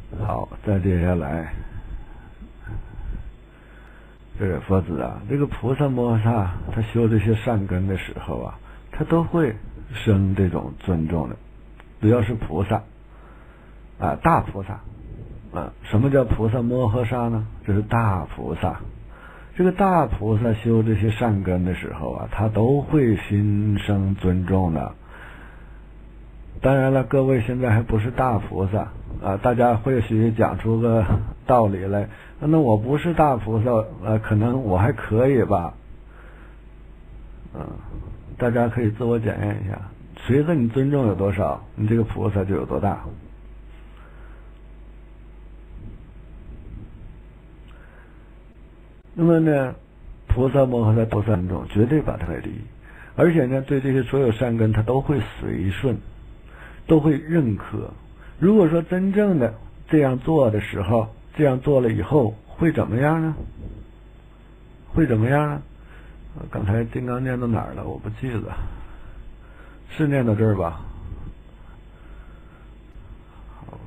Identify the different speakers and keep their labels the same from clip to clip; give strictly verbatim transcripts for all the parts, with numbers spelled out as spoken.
Speaker 1: 好，再接下来，这个佛子啊，这个菩萨摩诃萨他修这些善根的时候啊，他都会生这种尊重的。只要是菩萨啊，大菩萨啊，什么叫菩萨摩诃萨呢？这是大菩萨。这个大菩萨修这些善根的时候啊，他都会心生尊重的。当然了，各位现在还不是大菩萨啊，大家或许讲出个道理来，那我不是大菩萨，呃，可能我还可以吧，嗯，大家可以自我检验一下，随着你尊重有多少，你这个菩萨就有多大。那么呢，菩萨摩诃萨菩萨尊重，绝对把他为第一，而且呢，对这些所有善根他都会随顺。都会认可。如果说真正的这样做的时候，这样做了以后会怎么样呢？会怎么样呢？刚才金刚念到哪儿了？我不记得，是念到这儿吧？好，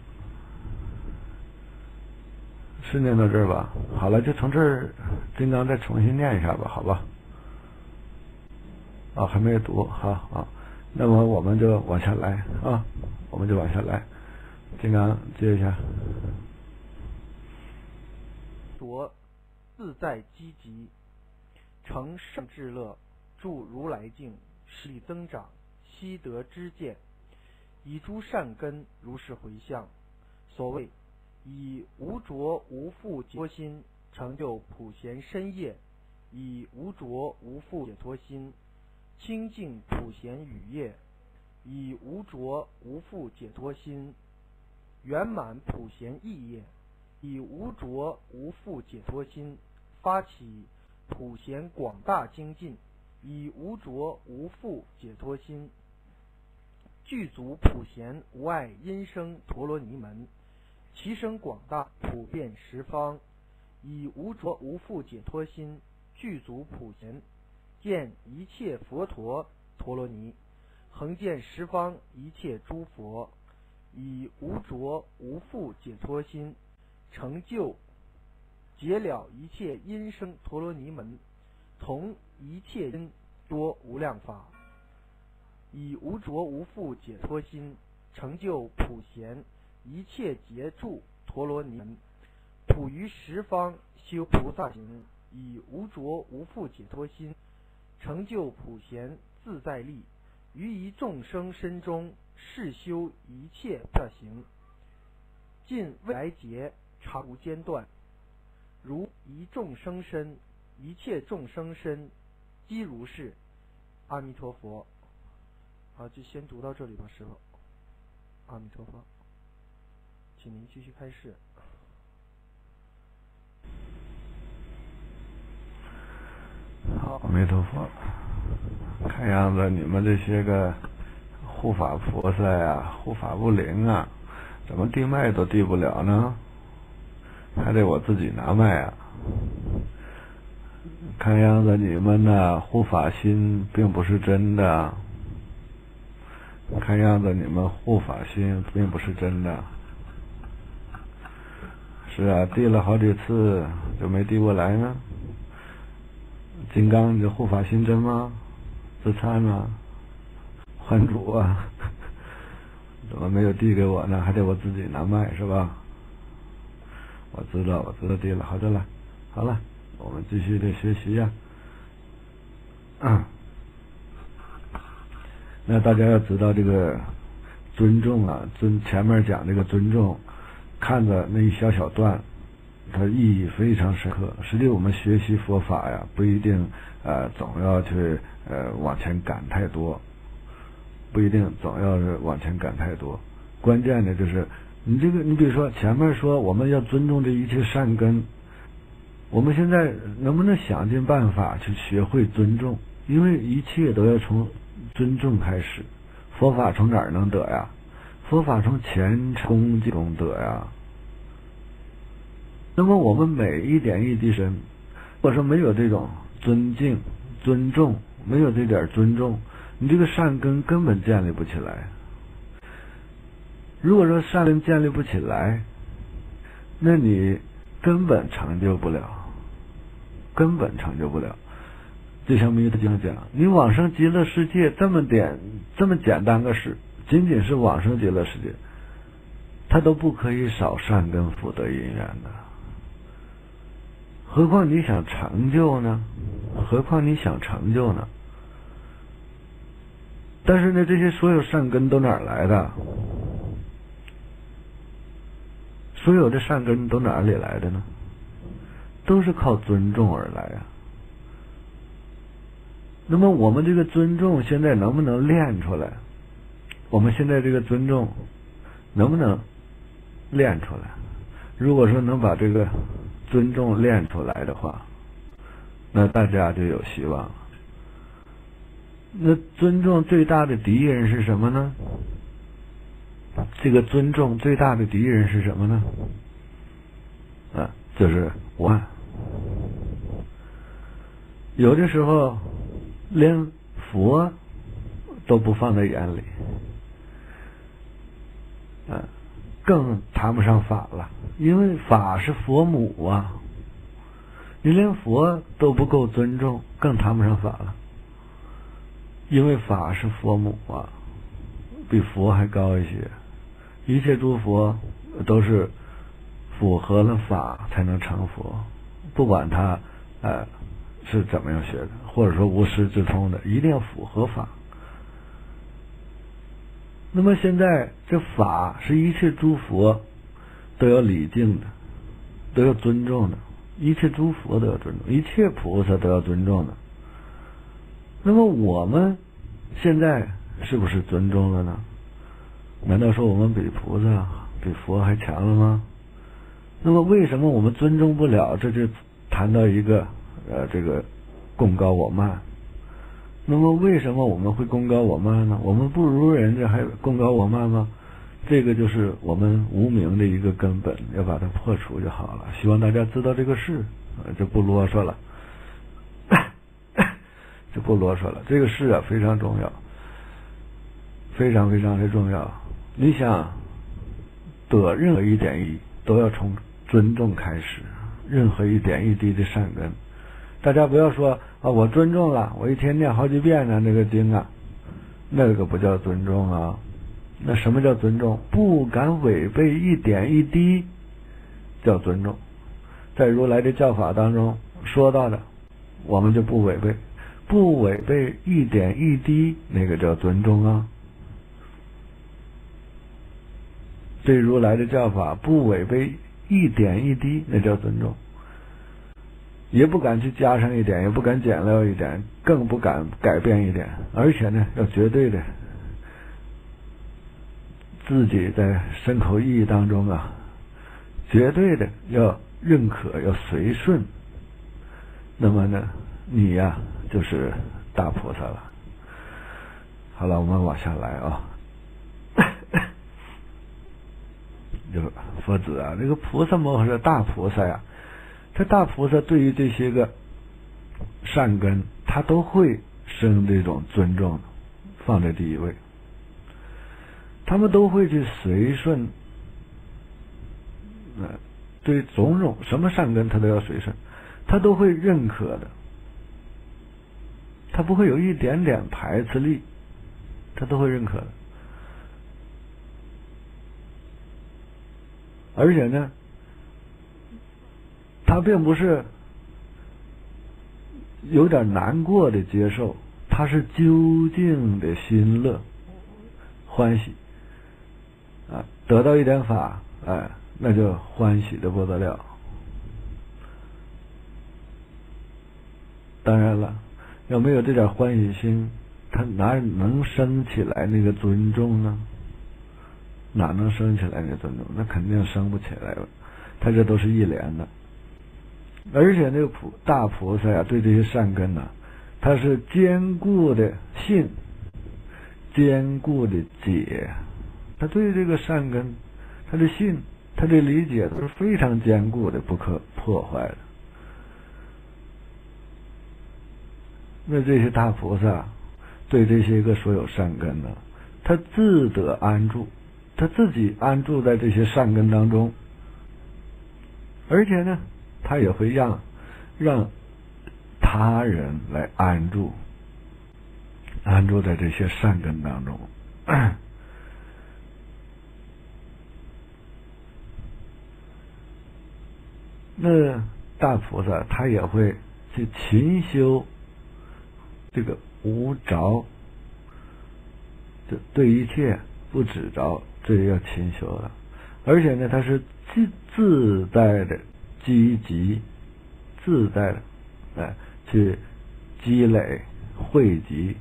Speaker 1: 是念到这儿吧？好了，就从这儿金刚再重新念一下吧，好吧？啊，还没有读，好好。那么我们就往下来啊，我们就往下来。金刚接一下。
Speaker 2: 着自在积极，成圣智乐，助如来境，使力增长，悉得知见，以诸善根如是回向。所谓以无着无负解脱心成就普贤身业，以无着无负解脱心清净普贤语业，以无着无负解脱心圆满普贤意业，以无着无负解脱心发起普贤广大精进，以无着无负解脱心具足普贤无碍因生陀罗尼门，其声广大普遍十方，以无着无负解脱心具足普贤见一切佛陀陀罗尼，恒见十方一切诸佛，以无着无负解脱心成就解了一切因生陀罗尼门，同一切因多无量法，以无着无负解脱心成就普贤一切劫住陀罗尼门，普于十方修菩萨行，以无着无负解脱心成就普贤自在力，于一众生身中是修一切菩萨行，尽未来劫常无间断，如一众生身，一切众生身即如是。阿弥陀佛。好，就先读到这里吧，师父。阿弥陀佛，请您继续开示。
Speaker 1: 好，阿弥陀佛。看样子你们这些个护法菩萨呀、护法不灵啊，怎么递麦都递不了呢？还得我自己拿麦啊。看样子你们呢护法心并不是真的，看样子你们护法心并不是真的。是啊，递了好几次就没递过来呢。金刚，你这护法心真吗？自参吗？还主啊，怎么没有递给我呢？还得我自己拿麦是吧？我知道，我知道递了，好的了，好了，我们继续的学习呀、啊。嗯，那大家要知道这个尊重啊，尊前面讲这个尊重，看着那一小小段，它意义非常深刻。实际我们学习佛法呀，不一定呃总要去呃往前赶太多，不一定总要是往前赶太多。关键的就是你这个，你比如说前面说我们要尊重这一切善根，我们现在能不能想尽办法去学会尊重？因为一切都要从尊重开始。佛法从哪儿能得呀？佛法从虔诚恭敬中得呀。那么我们每一点一滴身，如果说没有这种尊敬、尊重，没有这点尊重，你这个善根根本建立不起来。如果说善根建立不起来， 那你根本成就不了，根本成就不了。就像弥陀经讲，你往生极乐世界这么点这么简单个事，仅仅是往生极乐世界，他都不可以少善根福德因缘的。何况你想成就呢？何况你想成就呢？但是呢，这些所有善根都哪儿来的？所有的善根都哪里来的呢？都是靠尊重而来啊。那么我们这个尊重现在能不能练出来？我们现在这个尊重能不能练出来？如果说能把这个尊重练出来的话，那大家就有希望了。那尊重最大的敌人是什么呢？这个尊重最大的敌人是什么呢？啊，就是我。有的时候连佛都不放在眼里，啊，更谈不上法了，因为法是佛母啊，你连佛都不够尊重，更谈不上法了，因为法是佛母啊，比佛还高一些。一切诸佛都是符合了法才能成佛，不管他呃是怎么样学的，或者说无师自通的，一定要符合法。那么现在这法是一切诸佛都要礼敬的，都要尊重的，一切诸佛都要尊重，一切菩萨都要尊重的。那么我们现在是不是尊重了呢？难道说我们比菩萨比佛还强了吗？那么为什么我们尊重不了？这就谈到一个呃这个贡高我慢。那么为什么我们会贡高我慢呢？我们不如人家还贡高我慢吗？这个就是我们无明的一个根本，要把它破除就好了。希望大家知道这个事，就不啰嗦了，就不啰嗦了。这个事啊非常重要，非常非常的重要。你想得任何一点一都要从尊重开始，任何一点一滴的善根。大家不要说啊，我尊重了，我一天念好几遍呢，这个经啊，那个不叫尊重啊。那什么叫尊重？不敢违背一点一滴叫尊重。在如来的教法当中说到的，我们就不违背，不违背一点一滴，那个叫尊重啊。对如来的教法不违背一点一滴，那叫尊重。也不敢去加上一点，也不敢减掉一点，更不敢改变一点，而且呢，要绝对的自己在身口意当中啊，绝对的要认可，要随顺。那么呢，你呀、啊、就是大菩萨了。好了，我们往下来啊。就是佛子啊，这个菩萨摩诃萨大菩萨呀，这大菩萨对于这些个善根，他都会生这种尊重，放在第一位。他们都会去随顺，呃，对种种什么善根，他都要随顺，他都会认可的，他不会有一点点排斥力，他都会认可的。而且呢，他并不是有点难过的接受，他是究竟的心乐欢喜啊，得到一点法，哎，那就欢喜的不得了。当然了，要没有这点欢喜心，他哪能生起来那个尊重呢？哪能生起来那个尊重？那肯定生不起来了。他这都是一连的。而且那个菩大菩萨呀、啊，对这些善根呢、啊，他是坚固的信，坚固的解。他对这个善根，他的信，他的理解都是非常坚固的，不可破坏的。那这些大菩萨对这些个所有善根呢，他自得安住，他自己安住在这些善根当中， 而且呢，他也会让让他人来安住，安住在这些善根当中。那大菩萨他也会去勤修这个无着，就对一切不执着，这也要勤修了。而且呢，他是自自在的积极，自在的哎去积累汇集，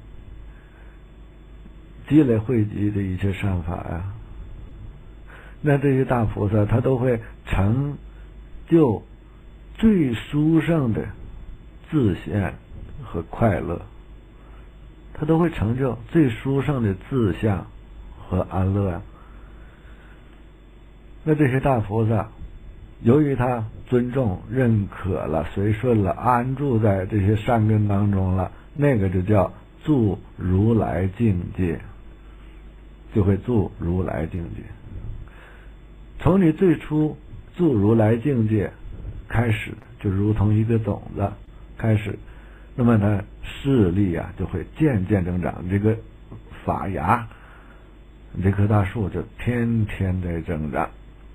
Speaker 1: 积累汇集的一切善法呀。那这些大菩萨他都会成就最殊胜的自现和快乐，他都会成就最殊胜的自相和安乐呀。那这些大菩萨，由于他尊重、认可了、随顺了、安住在这些善根当中了，那个就叫住如来境界，就会住如来境界。从你最初住如来境界开始，就如同一个种子开始，那么呢，势力啊就会渐渐增长，这个发芽，这棵大树就天天在增长。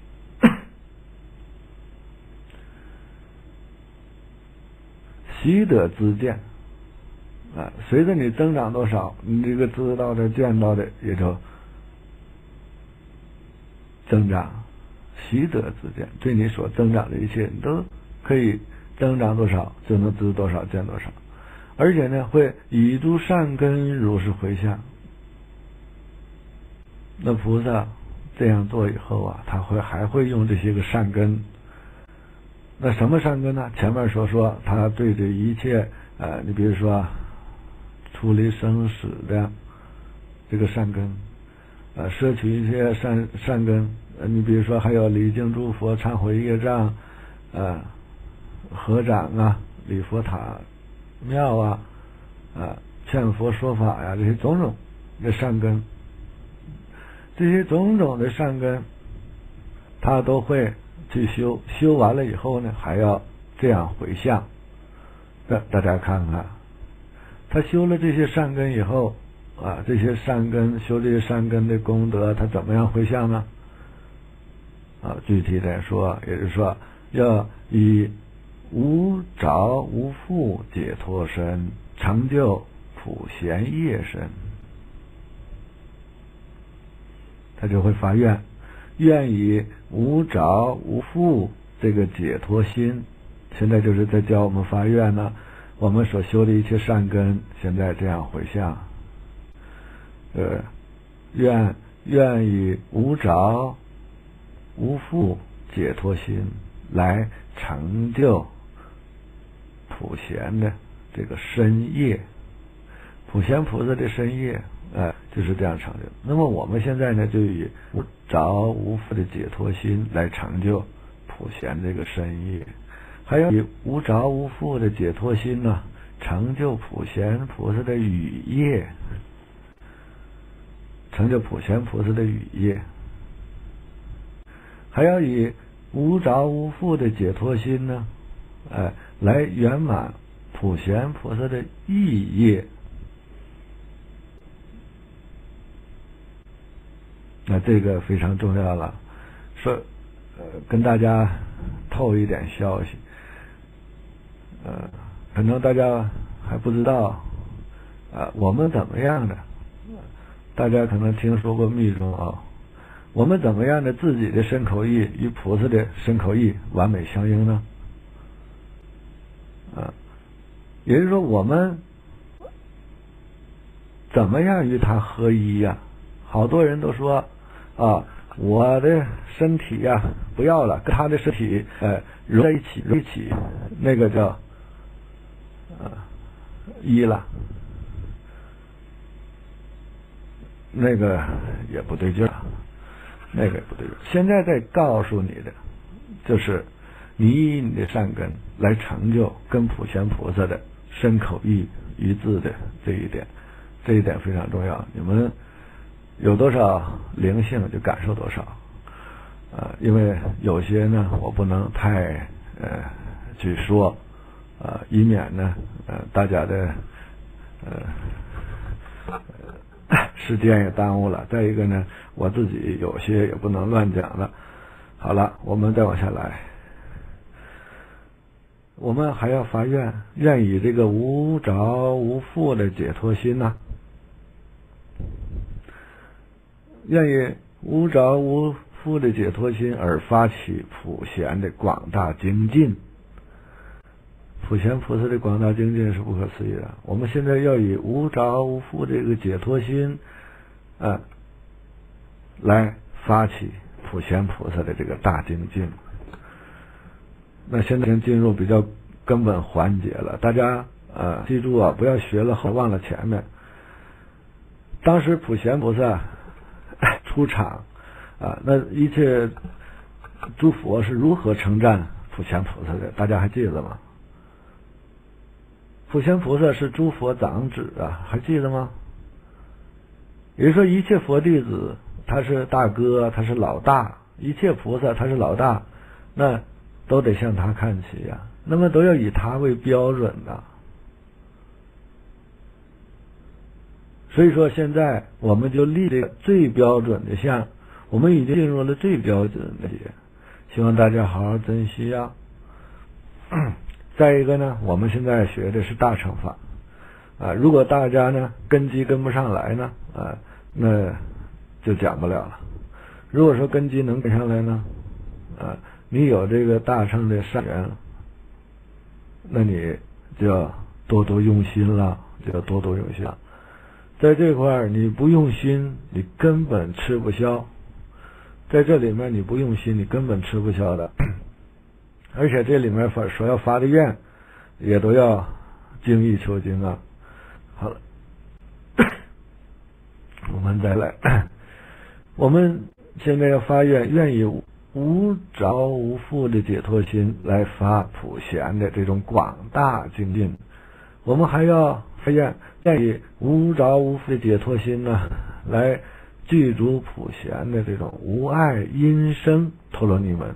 Speaker 1: 习得知见啊，随着你增长多少，你这个知道的、见到的也就增长。习得知见，对你所增长的一切，你都可以增长多少，就能知多少，见多少。而且呢，会以诸善根如是回向。那菩萨这样做以后啊，他会还会用这些个善根。那什么善根呢？前面所说，他对这一切，呃，你比如说出离生死的这个善根，呃，摄取一些善善根，呃，你比如说还有礼敬诸佛、忏悔业障，呃，合掌啊、礼佛塔庙啊，啊，劝佛说法呀，这些种种的善根，这些种种的善根，他都会去修，修完了以后呢，还要这样回向。那大家看看，他修了这些善根以后啊，这些善根修这些善根的功德，他怎么样回向呢？啊，具体来说，也就是说，要以无着无缚解脱身，成就普贤业身。他就会发愿，愿以无着无缚这个解脱心，现在就是在教我们发愿呢。我们所修的一切善根，现在这样回向，呃，愿愿以无着无缚解脱心来成就普贤的这个身业，普贤菩萨的身业，呃，就是这样成就。那么我们现在呢，就以无着无缚的解脱心来成就普贤这个身业，还要以无着无缚的解脱心呢，成就普贤菩萨的语业，成就普贤菩萨的语业，还要以无着无缚的解脱心呢，哎，来圆满普贤菩萨的意业。那这个非常重要了，说呃跟大家透一点消息，呃，可能大家还不知道，啊、呃，我们怎么样的？大家可能听说过密宗啊，我们怎么样的自己的身口意与菩萨的身口意完美相应呢？啊、呃，也就是说，我们怎么样与他合一呀、啊？好多人都说啊，我的身体呀、啊、不要了，跟他的身体呃融在一起，融一起，那个叫呃一了，那个也不对劲儿，那个也不对劲儿。现在在告诉你的，就是你以你的善根来成就跟普贤菩萨的身口意一致的这一点，这一点非常重要。你们有多少灵性就感受多少，呃， 因为有些呢我不能太呃去说，呃，以免呢呃大家的呃时间也耽误了。再一个呢，我自己有些也不能乱讲了。好了，我们再往下来，我们还要发愿，愿以这个无着无缚的解脱心呐、啊，愿以无着无缚的解脱心而发起普贤的广大精进。普贤菩萨的广大精进是不可思议的。我们现在要以无着无缚这个解脱心，啊，来发起普贤菩萨的这个大精进。那现在已经进入比较根本环节了，大家呃记住啊，不要学了后忘了前面。当时普贤菩萨出场啊，那一切诸佛是如何称赞普贤菩萨的？大家还记得吗？普贤菩萨是诸佛长子啊，还记得吗？也就是说，一切佛弟子他是大哥，他是老大，一切菩萨他是老大，那都得向他看齐呀、啊，那么都要以他为标准的。所以说，现在我们就立这个最标准的像，我们已经进入了最标准的节，希望大家好好珍惜啊。再一个呢，我们现在学的是大乘法啊，如果大家呢根基跟不上来呢啊，那就讲不了了。如果说根基能跟上来呢啊，你有这个大乘的善缘，那你就要多多用心了，就要多多用心了。在这块儿你不用心，你根本吃不消。在这里面你不用心，你根本吃不消的。而且这里面所要发的愿，也都要精益求精啊。好了，我们再来，我们现在要发愿，愿以无着无缚的解脱心来发普贤的这种广大精进。我们还要发愿，愿以无着无缚的解脱心呢，来具足普贤的这种无碍音声陀罗尼门。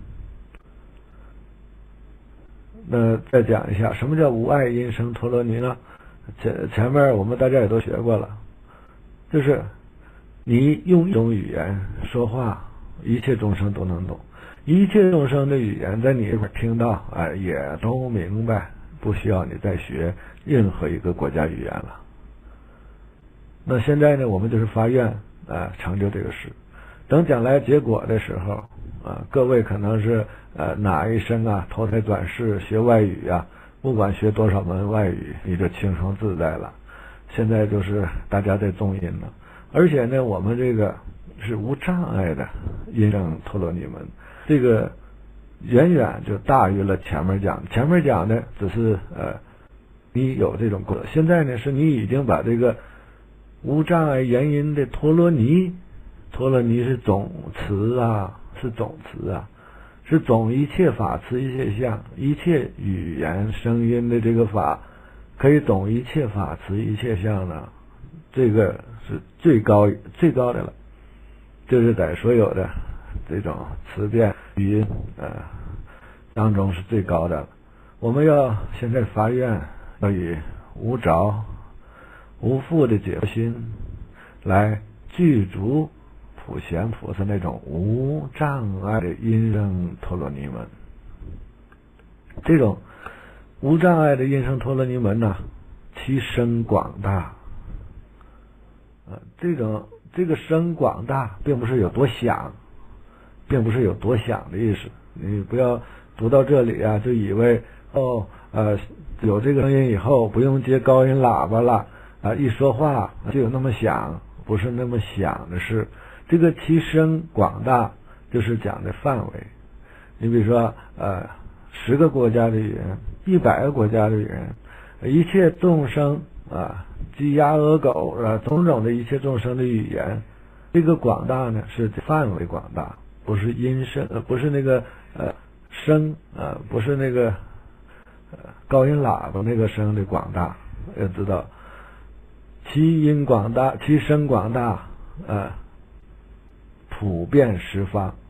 Speaker 1: 那再讲一下什么叫无碍音声陀罗尼呢？前前面我们大家也都学过了，就是你用一种语言说话，一切众生都能懂，一切众生的语言在你这块听到，哎，也都明白，不需要你再学任何一个国家语言了。那现在呢，我们就是发愿啊，成就这个事。等将来结果的时候啊，各位可能是呃哪一生啊投胎转世学外语啊，不管学多少门外语，你就轻松自在了。现在就是大家在重音了，而且呢，我们这个是无障碍的音声陀罗尼门，这个远远就大于了前面讲。前面讲的只是呃你有这种过，现在呢是你已经把这个无障碍言音的陀罗尼。陀罗尼是总词啊，是总词啊，是总一切法词一切相，一切语言声音的这个法，可以总一切法词一切相呢，这个是最高最高的了，就是在所有的这种词变语音呃当中是最高的了。我们要现在发愿，要以无着无缚的解脱心来具足普贤菩萨那种无障碍的音声陀罗尼门。这种无障碍的音声陀罗尼门呢，其声广大。呃，这种这个声广大，并不是有多响，并不是有多响的意思。你不要读到这里啊，就以为哦，呃，有这个声音以后，不用接高音喇叭了啊，一说话就有那么响，不是那么响的事。这个其声广大就是讲的范围，你比如说呃十个国家的语言，一百个国家的语言，一切众生啊，鸡鸭鹅狗啊，种种的一切众生的语言，这个广大呢是范围广大，不是音声，呃不是那个呃声啊、呃，不是那个呃高音喇叭那个声的广大，要知道其音广大，其声广大，呃。普遍十方，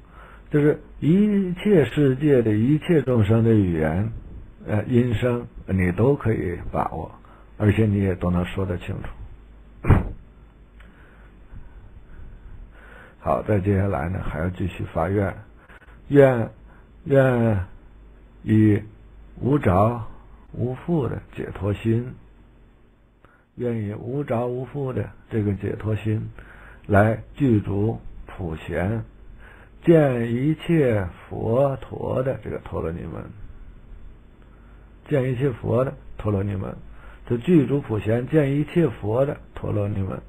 Speaker 1: 就是一切世界的一切众生的语言，呃，音声你都可以把握，而且你也都能说得清楚。好，再接下来呢，还要继续发愿，愿愿以无着无缚的解脱心，愿以无着无缚的这个解脱心来具足普贤，见一切佛陀的这个陀罗尼门，见一切佛的陀罗尼门，就具足普贤，见一切佛的陀罗尼门。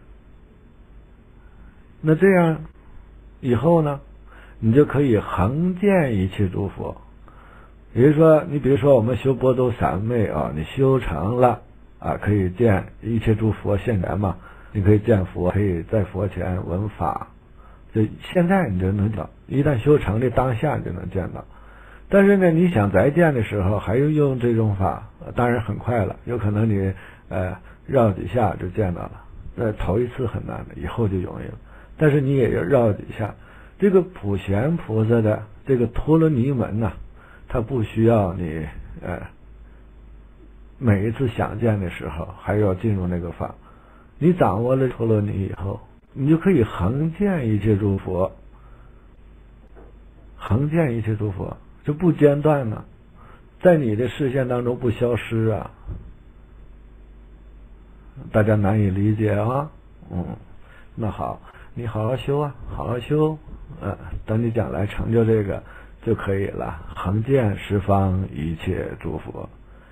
Speaker 1: 那这样以后呢，你就可以恒见一切诸佛。也就是说，你比如说我们修波多三昧啊，你修成了啊，可以见一切诸佛现前嘛，你可以见佛，可以在佛前闻法，就现在你就能见到，一旦修成的当下你就能见到。但是呢，你想再见的时候，还要用这种法，当然很快了，有可能你呃绕几下就见到了，呃头一次很难的，以后就容易了。但是你也要绕几下。这个普贤菩萨的这个陀罗尼门呐、啊，它不需要你呃每一次想见的时候还要进入那个法，你掌握了陀罗尼以后，你就可以恒见一切诸佛，恒见一切诸佛就不间断了，在你的视线当中不消失啊。大家难以理解啊，嗯，那好，你好好修啊，好好修，呃，等你将来成就这个就可以了，恒见十方一切诸佛。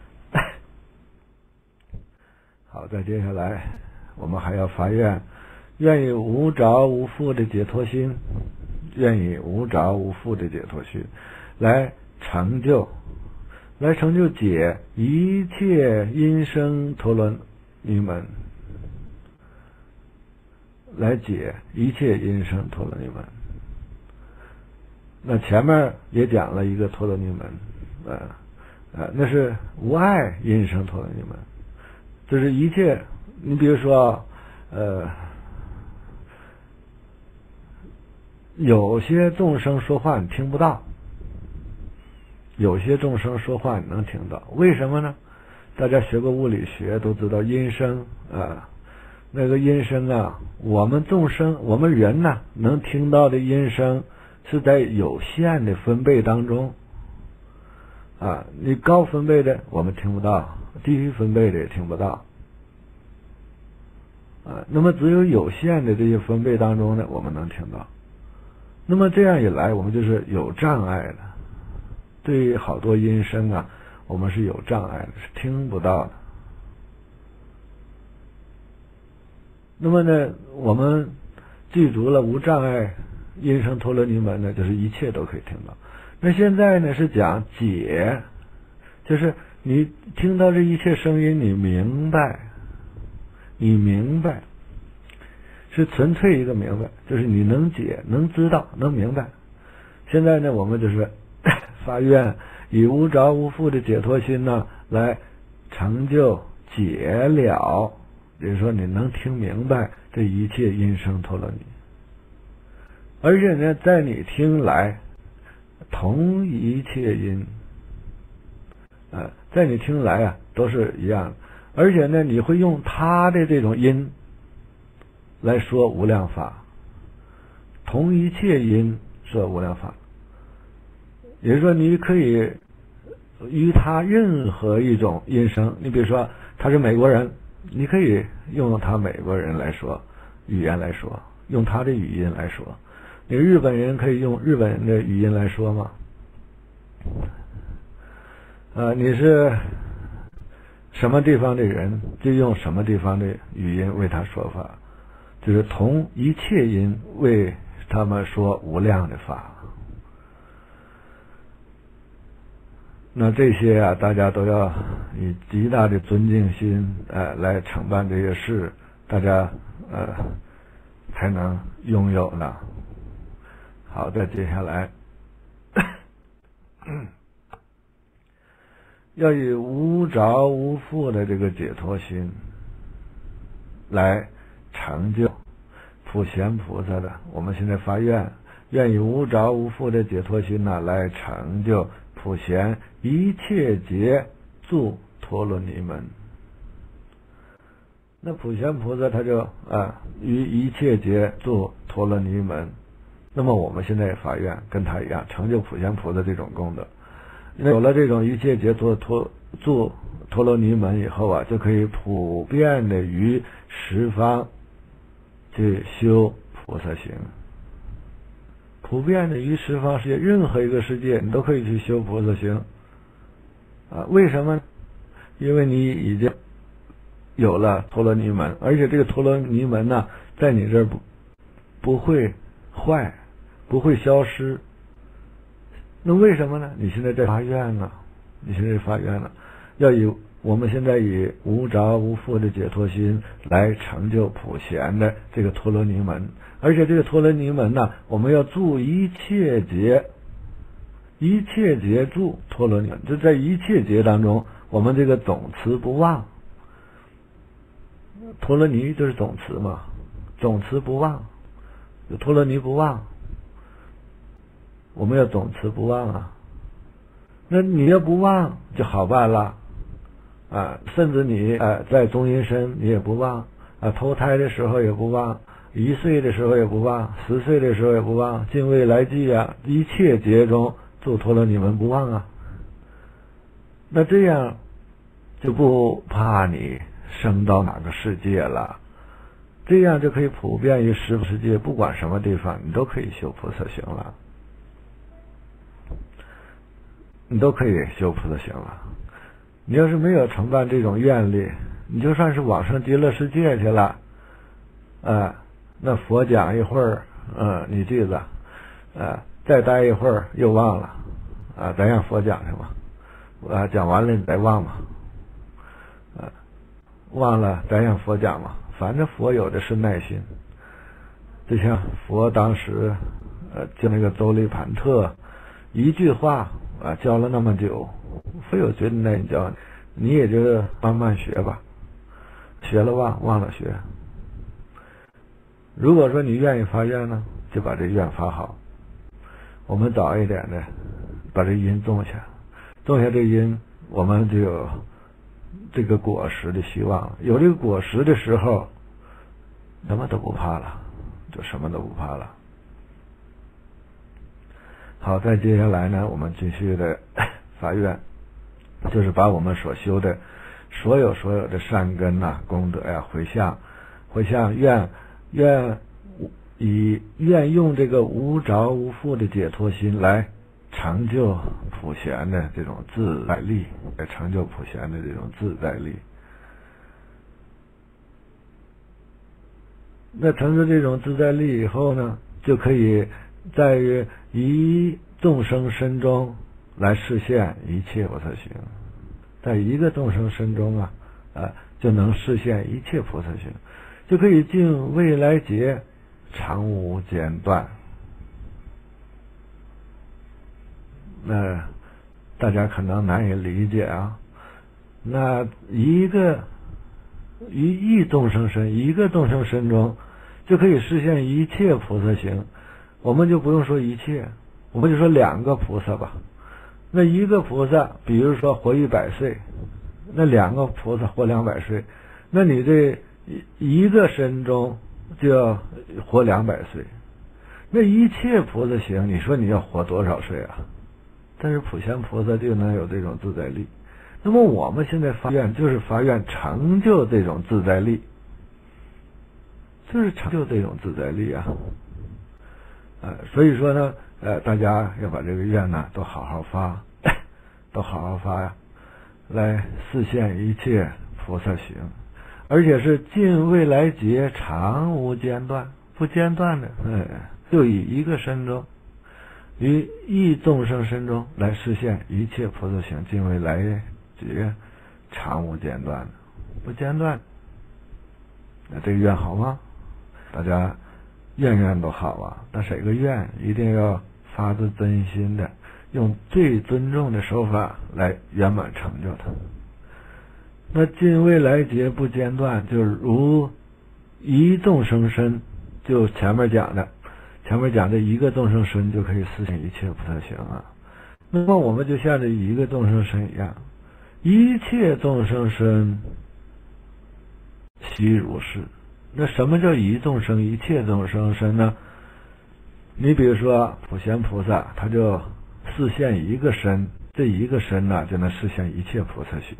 Speaker 1: 好，再接下来我们还要发愿，愿以无着无缚的解脱心，愿以无着无缚的解脱心来成就，来成就解一切音声陀罗尼门，来解一切音声陀罗尼门。那前面也讲了一个陀罗尼门，呃呃，那是无碍音声陀罗尼门，就是一切，你比如说，呃，有些众生说话你听不到，有些众生说话你能听到，为什么呢？大家学过物理学都知道音声啊、呃，那个音声啊，我们众生我们人呢能听到的音声是在有限的分贝当中啊，你高分贝的我们听不到，低于分贝的也听不到啊，那么只有有限的这些分贝当中呢我们能听到。那么这样一来我们就是有障碍的，对于好多音声啊我们是有障碍的，是听不到的。那么呢我们具足了无障碍音声陀罗尼门呢，就是一切都可以听到。那现在呢是讲解，就是你听到这一切声音你明白，你明白是纯粹一个明白，就是你能解能知道能明白。现在呢我们就是发愿以无着无缚的解脱心呢来成就解了，比如说你能听明白这一切音声陀罗尼，而且呢在你听来同一切音呃，在你听来啊都是一样的，而且呢你会用他的这种音来说无量法，同一切音说无量法，也就是说你可以与他任何一种音声，你比如说他是美国人，你可以用他美国人来说语言来说，用他的语音来说。你日本人可以用日本人的语音来说吗？呃，你是什么地方的人，就用什么地方的语音为他说法，就是同一切音为他们说无量的法。那这些啊，大家都要以极大的尊敬心呃来承办这些事，大家呃才能拥有呢。好，再接下来要以无着无缚的这个解脱心来成就普贤菩萨的，我们现在发愿愿以无着无缚的解脱心呢，来成就普贤一切劫住陀罗尼门。那普贤菩萨他就啊于一切劫住陀罗尼门，那么我们现在发愿跟他一样成就普贤菩萨这种功德。那有了这种一切劫住陀住陀罗尼门以后啊，就可以普遍的于十方去修菩萨行。普遍的于十方世界，任何一个世界你都可以去修菩萨行啊。为什么？因为你已经有了陀罗尼门，而且这个陀罗尼门呢，在你这儿不不会坏，不会消失。那为什么呢？你现在在发愿呢？你现在发愿了，要以我们现在以无着无缚的解脱心来成就普贤的这个陀罗尼门，而且这个陀罗尼门呢，我们要住一切劫，一切劫住陀罗尼门，就在一切劫当中，我们这个总持不忘。陀罗尼就是总持嘛，总持不忘，陀罗尼不忘，我们要总持不忘啊。那你要不忘就好办了啊，甚至你啊在中阴身你也不忘啊，投胎的时候也不忘，一岁的时候也不忘，十岁的时候也不忘，尽未来际啊，一切劫中住陀罗尼门不忘啊。那这样就不怕你升到哪个世界了，这样就可以普遍于十方世界，不管什么地方你都可以修菩萨行了，你都可以修菩萨行了。你要是没有承办这种愿力，你就算是往生极乐世界去了啊，那佛讲一会儿嗯，你记着啊，再待一会儿又忘了啊，咱让佛讲去嘛啊，讲完了你再忘嘛啊，忘了咱让佛讲嘛，反正佛有的是耐心。就像佛当时呃就那个周利盘特一句话啊教了那么久，非有觉得耐心教你，也就慢慢学吧，学了忘，忘了学。如果说你愿意发愿呢，就把这愿发好，我们早一点的把这因种下，种下这因，我们就有这个果实的希望了。有这个果实的时候，什么都不怕了，就什么都不怕了。好，再接下来呢，我们继续的发愿，就是把我们所修的所有所有的善根呐、啊、功德呀、啊、回向，回向愿愿以愿用这个无着无缚的解脱心来成就普贤的这种自在力，来成就普贤的这种自在力。那成就这种自在力以后呢，就可以在于一众生身中来实现一切菩萨行，在一个众生身中啊，啊就能实现一切菩萨行，就可以尽未来劫常无间断。那大家可能难以理解啊，那一个一亿众生身，一个众生身中就可以实现一切菩萨行，我们就不用说一切，我们就说两个菩萨吧。那一个菩萨比如说活一百岁，那两个菩萨活两百岁，那你这一个身中就要活两百岁，那一切菩萨行，你说你要活多少岁啊？但是普贤菩萨就能有这种自在力。那么我们现在发愿就是发愿成就这种自在力，就是成就这种自在力啊。呃，所以说呢，呃，大家要把这个愿呢都好好发，都好好发呀，来实现一切菩萨行，而且是尽未来劫常无间断，不间断的，哎，就以一个身中，于一众生身中来实现一切菩萨行，尽未来劫常无间断的，不间断。那这个愿好吗？大家愿愿都好啊，但是这个愿一定要发自真心的，用最尊重的手法来圆满成就它。那尽未来劫不间断，就是如一众生身，就前面讲的， 前面讲这一个众生身就可以实现一切菩萨行啊。那么我们就像这一个众生身一样，一切众生身悉如是。那什么叫一众生一切众生身呢？你比如说普贤菩萨，他就示现一个身，这一个身呢就能实现一切菩萨行，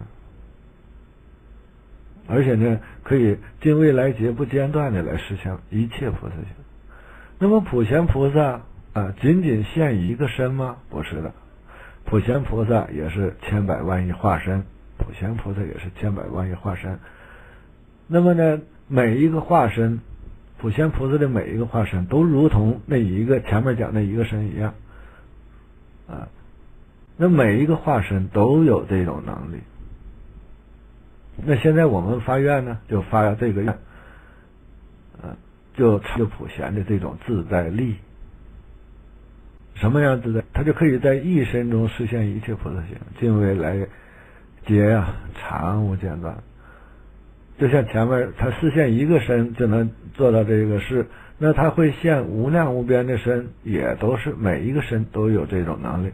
Speaker 1: 而且呢可以尽未来劫不间断的来实现一切菩萨行。那么普贤菩萨啊，仅仅现一个身吗？不是的，普贤菩萨也是千百万亿化身，普贤菩萨也是千百万亿化身。那么呢，每一个化身，普贤菩萨的每一个化身都如同那一个前面讲那一个身一样啊，那每一个化身都有这种能力。那现在我们发愿呢，就发这个愿，啊，就成就普贤的这种自在力。什么样自在？他就可以在一身中实现一切菩萨行，尽未来劫啊，常无间断。就像前面他实现一个身就能做到这个事，那他会现无量无边的身，也都是每一个身都有这种能力。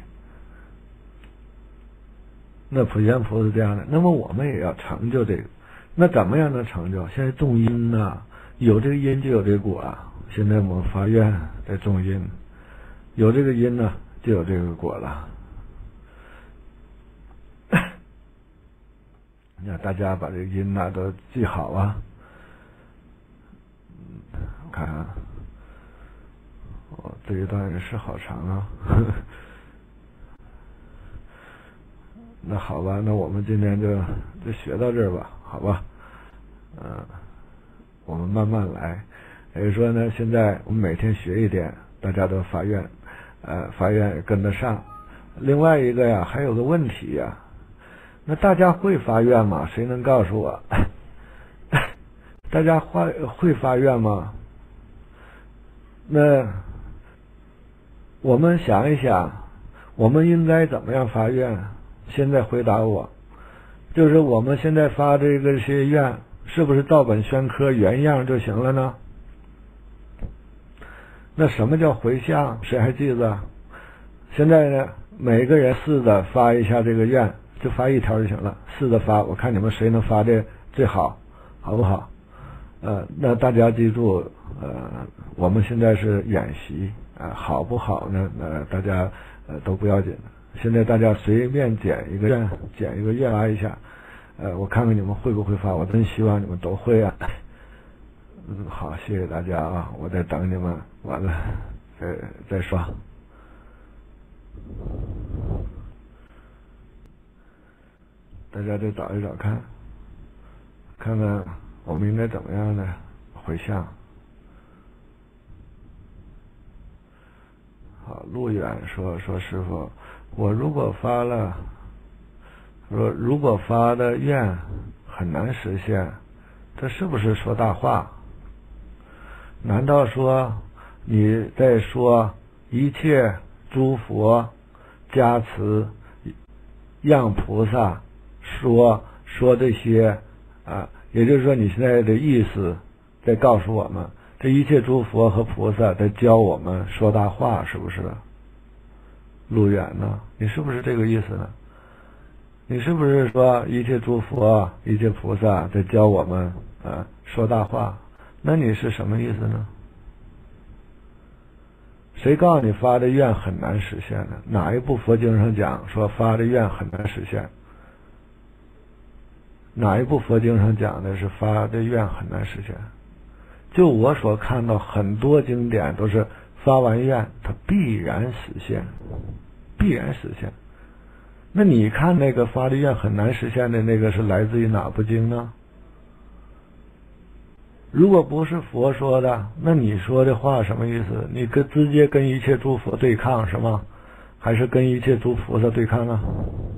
Speaker 1: 那普贤菩萨这样的，那么我们也要成就这个。那怎么样能成就？现在种因呐、啊，有这个因就有这个果啊。现在我们发愿在种因，有这个因呢，就有这个果了。那大家把这个因呐、啊、都记好啊。我看啊，哦，这一段也是好长啊。那好吧，那我们今天就就学到这儿吧，好吧？嗯、呃，我们慢慢来。也就是说呢，现在我们每天学一点，大家都发愿，呃，发愿也跟得上。另外一个呀，还有个问题呀，那大家会发愿吗？谁能告诉我？大家会会发愿吗？那我们想一想，我们应该怎么样发愿？现在回答我，就是我们现在发这个些愿，是不是照本宣科原样就行了呢？那什么叫回向？谁还记得？现在呢，每个人试着发一下这个愿，就发一条就行了，试着发，我看你们谁能发的最好，好不好？呃，那大家记住，呃，我们现在是演习啊、呃，好不好呢？呃，大家呃都不要紧的。现在大家随便捡一个愿，捡一个愿发一下，呃，我看看你们会不会发，我真希望你们都会啊。嗯，好，谢谢大家啊，我在等你们，完了再再说。大家再找一找看，看看我们应该怎么样呢？回向。好，路远说说师父，我如果发了，说如果发的愿很难实现，这是不是说大话？难道说你在说一切诸佛加持让菩萨说说这些啊？也就是说你现在的意思在告诉我们，这一切诸佛和菩萨在教我们说大话，是不是？路远呢？你是不是这个意思呢？你是不是说一切诸佛、一切菩萨在教我们啊说大话？那你是什么意思呢？谁告诉你发的愿很难实现呢？哪一部佛经上讲说发的愿很难实现？哪一部佛经上讲的是发的愿很难实现？就我所看到很多经典都是发完愿它必然实现，必然实现。那你看那个发的愿很难实现的那个是来自于哪部经呢？如果不是佛说的，那你说的话什么意思？你跟直接跟一切诸佛对抗是吗？还是跟一切诸菩萨对抗啊？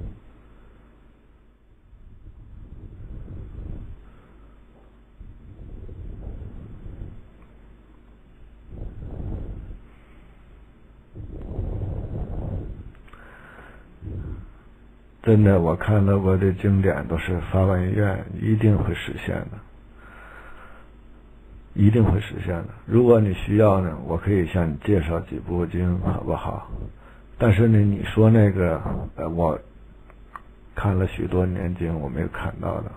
Speaker 1: 真的，我看到过的经典都是发完愿一定会实现的。 一定会实现的。如果你需要呢，我可以向你介绍几部经，好不好？但是呢，你说那个，呃，我看了许多年经，我没有看到的。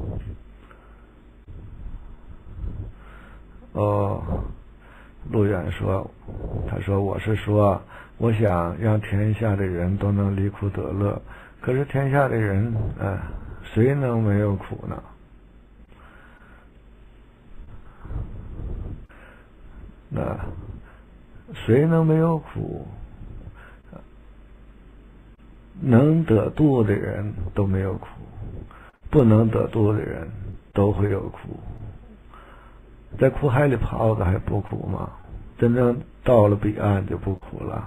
Speaker 1: 哦，陆远说，他说我是说，我想让天下的人都能离苦得乐，可是天下的人，呃，谁能没有苦呢？那谁能没有苦？能得度的人都没有苦，不能得度的人都会有苦。在苦海里泡的还不苦吗？真正到了彼岸就不苦了。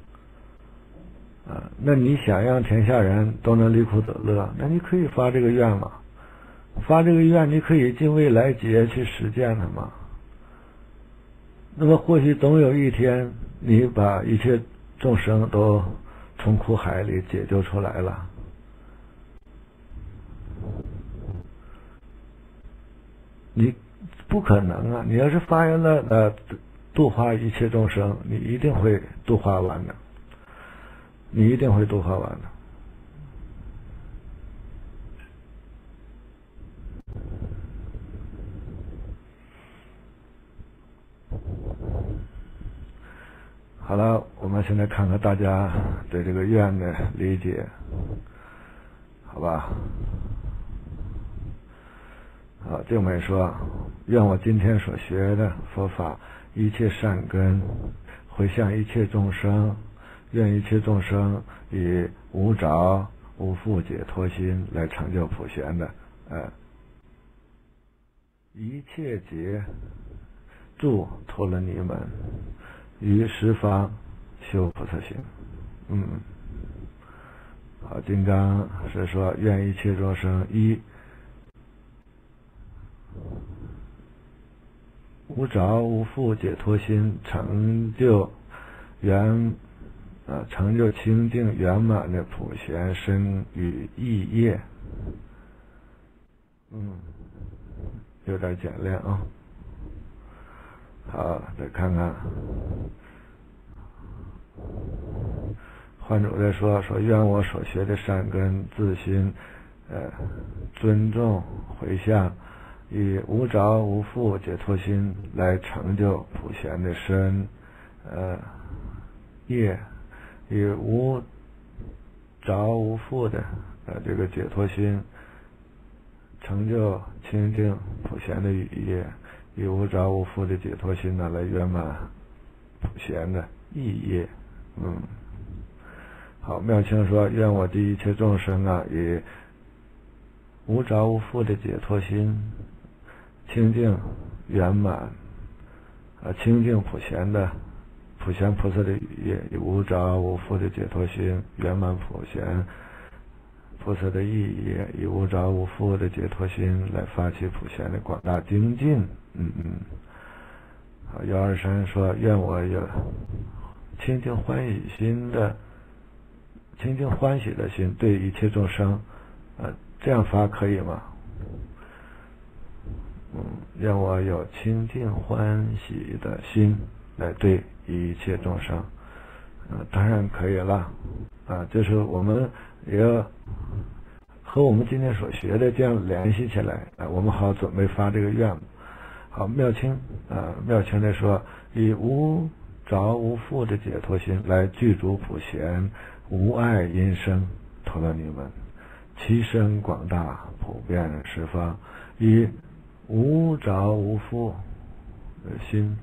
Speaker 1: 啊，那你想让天下人都能离苦得乐，那你可以发这个愿嘛。发这个愿，你可以尽未来劫去实践它嘛。那么或许总有一天，你把一切众生都从苦海里解救出来了。你不可能啊！你要是发愿了呃度化一切众生，你一定会度化完的，你一定会度化完的。好了，我们现在看看大家对这个愿的理解，好吧？好，静美说：愿我今天所学的佛法，一切善根回向一切众生，愿一切众生以无着无缚解脱心来成就普贤的呃一切劫助陀罗尼门于十方修菩萨行。嗯，好，金刚是说愿一切众生一无着无缚解脱心，成就圆呃成就清净圆满的普贤身与意业。嗯，有点简练啊。好，再看看幻主在说说愿我所学的善根自心呃尊重回向，以无着无缚解脱心来成就普贤的身呃业，以无着无缚的呃这个解脱心成就清净普贤的语业，以无着无缚的解脱心呢来圆满普贤的意业。嗯，好，妙清说愿我的一切众生啊，以无着无缚的解脱心清净圆满啊清净普贤的普贤菩萨的语业，以无着无缚的解脱心圆满普贤菩萨的意业，以无着无缚的解脱心来发起普贤的广大精进。嗯嗯，好，幺二三说愿我有清净欢喜心的清净欢喜的心对一切众生，呃，这样发可以吗？嗯，愿我有清净欢喜的心来对一切众生，呃，当然可以了。啊，就是我们也要和我们今天所学的这样联系起来，啊，我们好准备发这个愿。好，妙清啊，妙清的说，以无着无缚的解脱心来具足普贤无碍因生陀罗尼门，其身广大普遍十方，以无着无缚的心。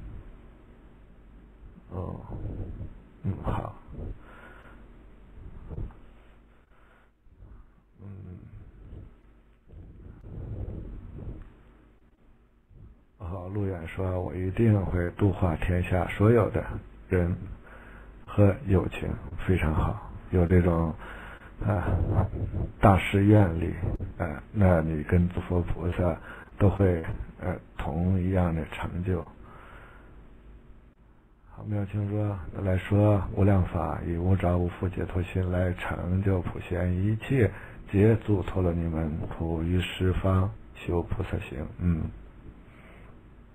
Speaker 1: 哦，嗯，好。嗯，好，陆远说我一定会度化天下所有的人和友情，非常好，有这种啊大誓愿力啊，那你跟诸佛菩萨都会呃同一样的成就。好，妙清说来说无量法，以无着无缚解脱心来成就普贤一切皆助陀罗尼门，普于十方修菩萨行。嗯，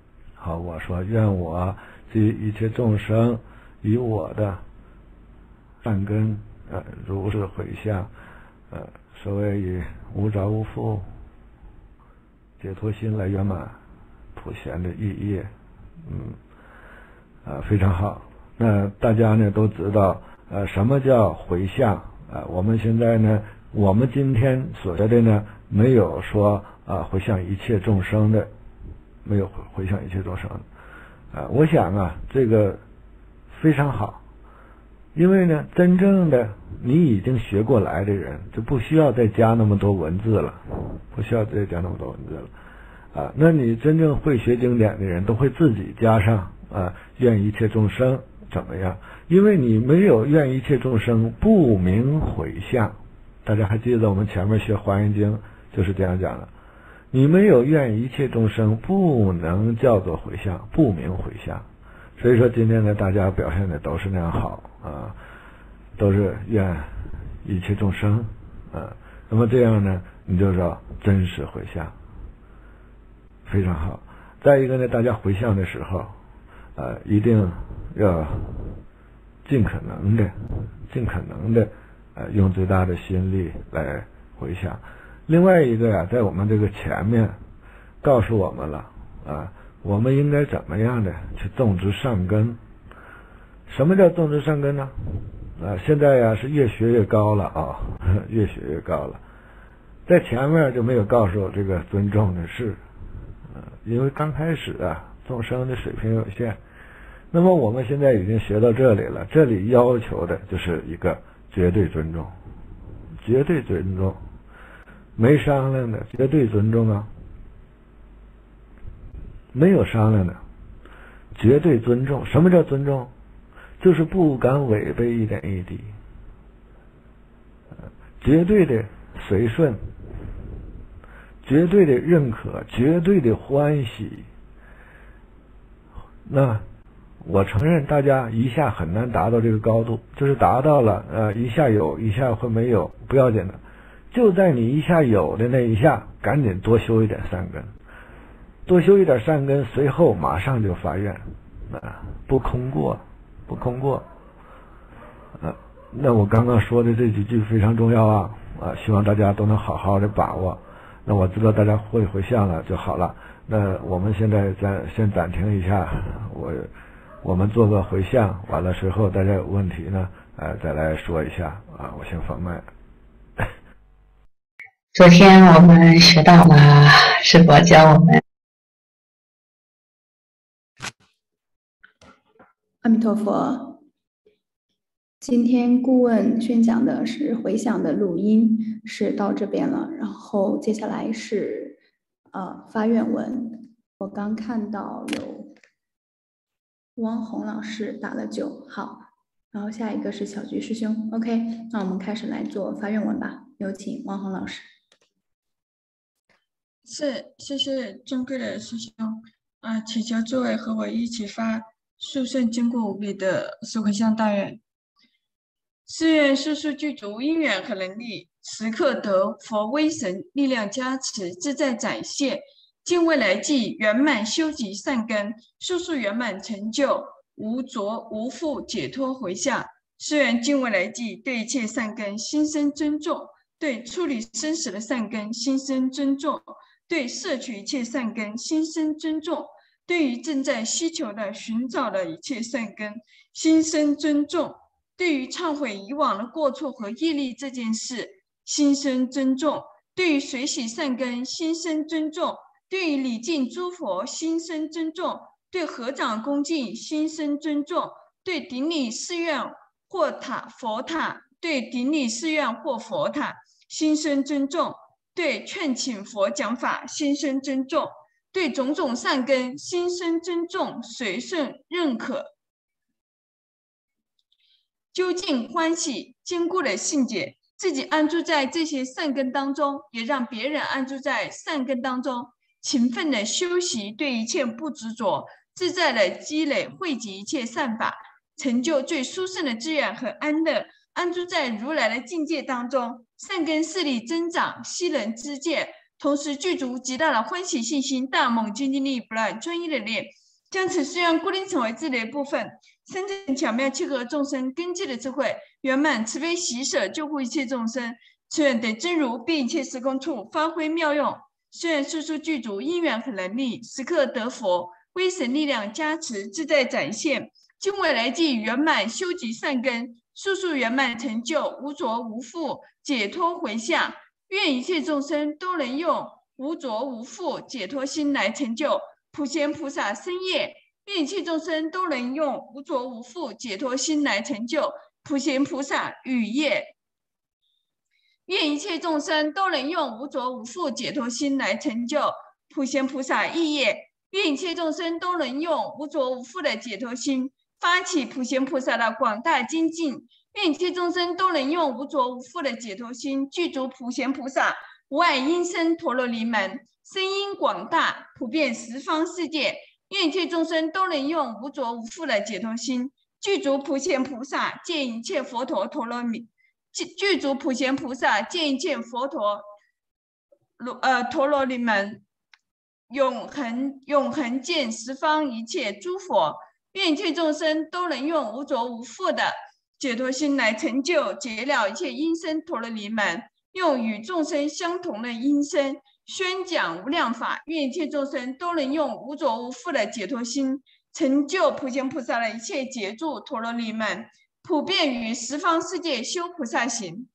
Speaker 1: 好，我说愿我及一切众生以我的善根呃如是回向，呃所谓以无着无缚解脱心来圆满普贤的意义。嗯啊，非常好。那大家呢都知道呃什么叫回向啊？我们现在呢，我们今天所说的呢，没有说啊回向一切众生的，没有回向一切众生的啊。我想啊，这个非常好，因为呢，真正的你已经学过来的人，就不需要再加那么多文字了，不需要再加那么多文字了啊。那你真正会学经典的人，都会自己加上啊，愿一切众生怎么样？因为你没有愿一切众生，不名回向。大家还记得我们前面学《华严经》就是这样讲的，你没有愿一切众生，不能叫做回向，不名回向。所以说今天呢，大家表现的都是那样好啊，都是愿一切众生啊。那么这样呢，你就说真实回向，非常好。再一个呢，大家回向的时候，呃，一定要尽可能的、尽可能的，呃，用最大的心力来回向。另外一个呀，在我们这个前面告诉我们了啊，我们应该怎么样的去种植善根？什么叫种植善根呢？啊，现在呀是越学越高了啊，越学越高了。在前面就没有告诉这个尊重的事，呃，因为刚开始啊，众生的水平有限。那么我们现在已经学到这里了，这里要求的就是一个绝对尊重，绝对尊重，没商量的，绝对尊重啊，没有商量的，绝对尊重。什么叫尊重？就是不敢违背一点一滴，绝对的随顺，绝对的认可，绝对的欢喜。那我承认大家一下很难达到这个高度，就是达到了呃一下有一下会没有，不要紧的，就在你一下有的那一下，赶紧多修一点善根，多修一点善根，随后马上就发愿啊，不空过，不空过啊。那我刚刚说的这几句非常重要啊啊，希望大家都能好好的把握。那我知道大家会回向了就好了。那我们现在暂先暂停一下，我我们做个回向，完了之后大家有问题呢，呃，再来说一下啊。我先放麦。
Speaker 3: 昨天我们学到了师父教我们。
Speaker 4: 阿弥陀佛。今天顾问宣讲的是回向的录音，是到这边了。然后接下来是呃发愿文，我刚看到有汪红老师打了九，好，然后下一个是小菊师兄 ，OK， 那我们开始来做发愿文吧，有请汪红老师。
Speaker 5: 是，谢谢尊贵的师兄啊！祈求诸位和我一起发殊胜坚固无比的是回向大愿。誓愿世世具足因缘和能力，时刻得佛威神力量加持，自在展现，尽未来际圆满修集善根，速速圆满成就，无着无缚解脱回向。誓愿尽未来际对一切善根心生尊重，对处理生死的善根心生尊重，对摄取一切善根心生尊重，对于正在希求的寻找的一切善根心生尊重，对于忏悔以往的过错和业力这件事心生尊重，对于随喜善根心生尊重，对于礼敬诸佛心生尊重，对合掌恭敬心生尊重，对顶礼寺院或塔佛塔对顶礼寺院或佛塔心生尊重，对劝请佛讲法心生尊重，对种种善根心生尊重，随顺认可，究竟欢喜坚固的信解，自己安住在这些善根当中，也让别人安住在善根当中，勤奋的修习，对一切不执着，自在的积累汇集一切善法，成就最殊胜的资源和安乐，安住在如来的境界当中，善根势力增长，悉能知见，同时具足极大的欢喜信心，大猛精进力，不乱专一的念， 将此誓愿固定成为自己的部分，深层巧妙契合众生根基的智慧，圆满慈悲喜舍救护一切众生。此愿得真如遍一切时空处发挥妙用，誓愿速速具足因缘和能力，时刻得佛威神力量加持，自在展现。今未来际圆满修集善根，速速圆满成就，无着无缚，解脱回向。愿一切众生都能用无着无缚解脱心来成就普贤菩萨身业。愿一切众生都能用无着无缚解脱心来成就普贤菩萨语业。愿一切众生都能用无着无缚解脱心来成就普贤菩萨意业。愿一切众生都能用无着无缚的解脱心发起普贤菩萨的广大精进。愿一切众生都能用无着无缚的解脱心具足普贤菩萨无碍音声陀罗尼门，声音广大，普遍十方世界。愿一切众生都能用无着无缚的解脱心具足普贤菩萨见一切佛陀陀罗尼，具足普贤菩萨见一切佛陀呃陀罗尼门，永恒永恒见十方一切诸佛。愿一切众生都能用无着无缚的解脱心来成就解了一切音声陀罗尼门，用与众生相同的音声宣讲无量法。愿一切众生都能用无着无缚的解脱心成就普贤菩萨的一切解助陀罗尼门，普遍于十方世界修菩萨行。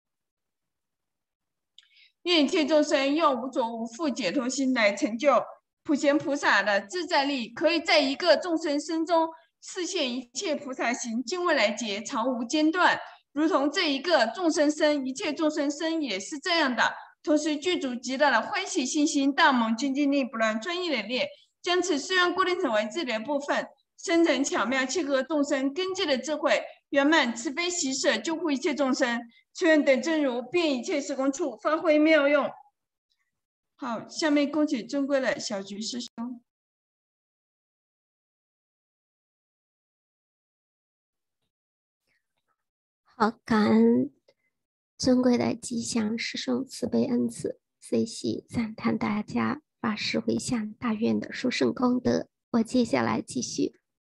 Speaker 5: 愿一切众生用无着无缚解脱心来成就普贤菩萨的自在力，可以在一个众生身中示现一切菩萨行，今未来劫常无间断。如同这一个众生身，一切众生身也是这样的，同时具足极大的欢喜信心、大猛精进力、不乱专一的力，将此誓愿固定成为自己的部分，深层巧妙契合众生根基的智慧，圆满慈悲喜舍救护一切众生。此愿等真如遍一切时空处发挥妙用。好，下面恭请尊贵的小菊师兄。
Speaker 6: 好，感恩尊贵的吉祥师兄慈悲恩赐，随喜赞叹大家法师回向大愿的殊胜功德。我接下来继续。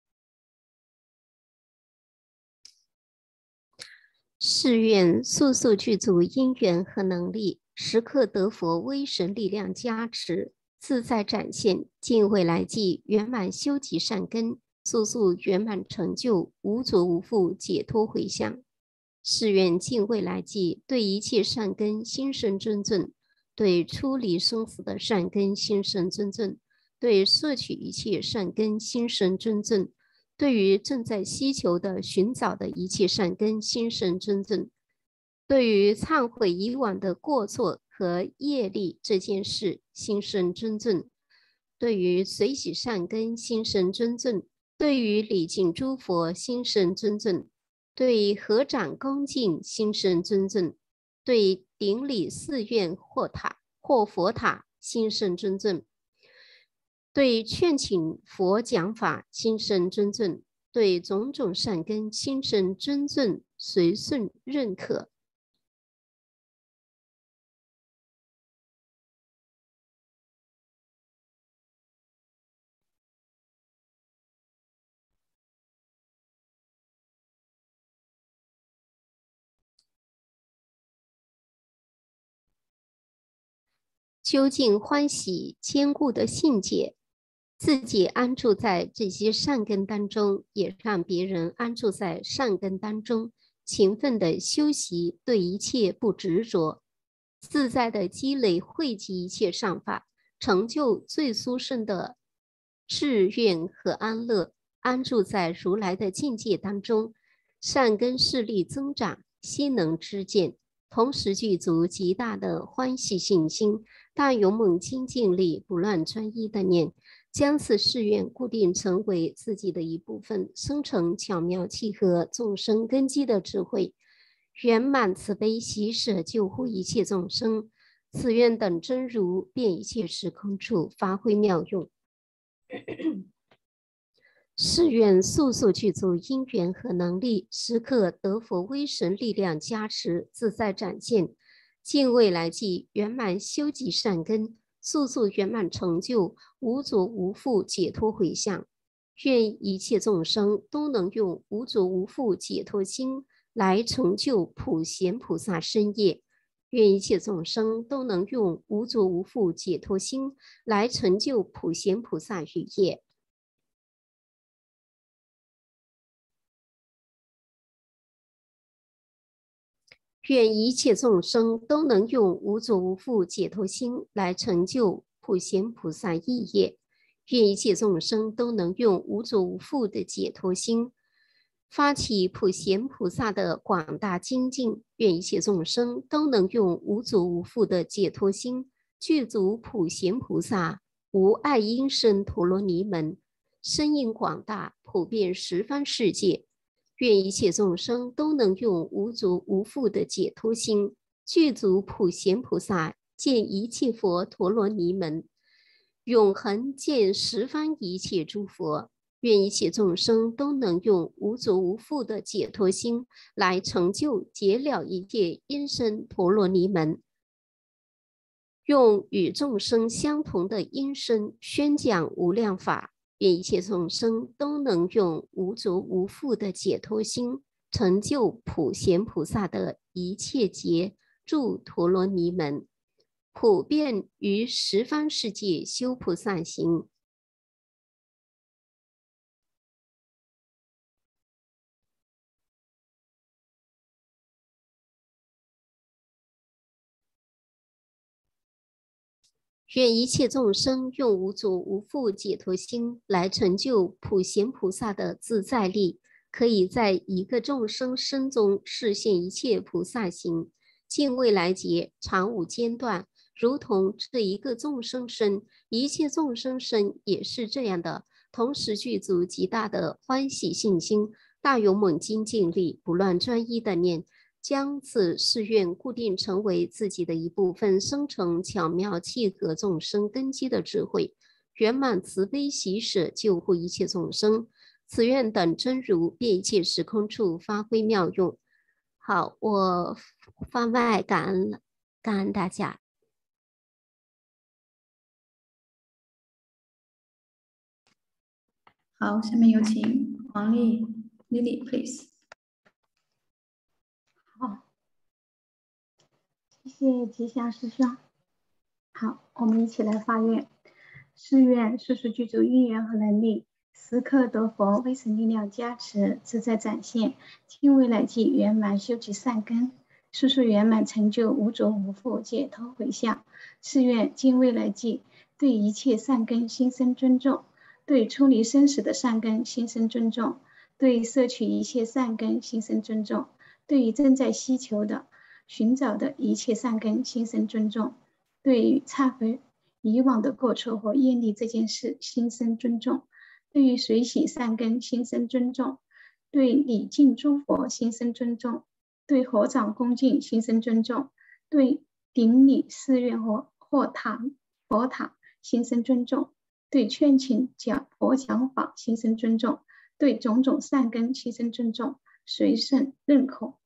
Speaker 6: 誓愿速速具足因缘和能力，时刻得佛威神力量加持，自在展现，尽未来际圆满修集善根，速速圆满成就无着无缚解脱回向。誓愿尽未来际对一切善根心生尊重，对出离生死的善根心生尊重，对摄取一切善根心生尊重，对于正在希求的寻找的一切善根心生尊重，对于忏悔以往的过错和业力这件事心生尊重，对于随喜善根心生尊重，对于礼敬诸佛心生尊重，对合掌恭敬心生尊重，对顶礼寺院或塔或佛塔心生尊重，对劝请佛讲法心生尊重，对种种善根心生尊重随顺认可。究竟欢喜坚固的信解，自己安住在这些善根当中，也让别人安住在善根当中，勤奋的修习，对一切不执着，自在的积累汇集一切善法，成就最殊胜的志愿和安乐，安住在如来的境界当中，善根势力增长，悉能知见，同时具足极大的欢喜信心，大勇猛精进力，不乱专一的念，将此誓愿固定成为自己的一部分，生成巧妙契合众生根基的智慧，圆满慈悲喜舍救护一切众生。此愿等真如遍一切时空处发挥妙用。誓愿速速具足因缘和能力，时刻得佛威神力量加持，自在展现，尽未来际圆满修集善根， 速速圆满成就无着无缚解脱回向。愿一切众生都能用无着无缚解脱心来成就普贤菩萨身业。愿一切众生都能用无着无缚解脱心来成就普贤菩萨语业。愿一切众生都能用无着无缚解脱心来成就普贤菩萨意业。愿一切众生都能用无着无缚的解脱心发起普贤菩萨的广大精进。愿一切众生都能用无着无缚的解脱心具足普贤菩萨无碍因身陀罗尼门，深印广大，普遍十方世界。愿一切众生都能用无着无缚的解脱心具足普贤菩萨见一切佛陀罗尼门，永恒见十方一切诸佛。愿一切众生都能用无着无缚的解脱心来成就解了一切因身陀罗尼门，用与众生相同的因身宣讲无量法。愿一切众生都能用无着无缚的解脱心成就普贤菩萨的一切劫住陀罗尼门，普遍于十方世界修菩萨行。愿一切众生用无着无缚解脱心来成就普贤菩萨的自在力，可以在一个众生身中示现一切菩萨行，尽未来劫常无间断。如同这一个众生身，一切众生身也是这样的，同时具足极大的欢喜信心，大勇猛精进力，不乱专一的念，将此誓愿固定成为自己的一部分，生成巧妙契合众生根基的智慧，圆满慈悲喜舍，救护一切众生。此愿等真如遍一切时空处发挥妙用。好，我番外感恩了，感恩大家。
Speaker 4: 好，下面有请黄丽 Lily please。
Speaker 7: 好，谢谢吉祥师兄。好，我们一起来发愿，誓愿世世具足因缘和能力，时刻得佛威神力量加持，自在展现，尽未来际圆满修集善根，速速圆满成就无着无缚解脱回向。誓愿尽未来际对一切善根心生尊重，对出离生死的善根心生尊重，对摄取一切善根心生尊重，对于正在希求的寻找的一切善根心生尊重，对于忏悔以往的过错或业力这件事心生尊重，对于随喜善根心生尊重，对礼敬诸佛心生尊重，对合掌恭敬心生尊重，对顶礼寺院或或塔佛塔心生尊重，对劝请讲佛讲法心生尊重，对种种善根心生尊重，随顺认可，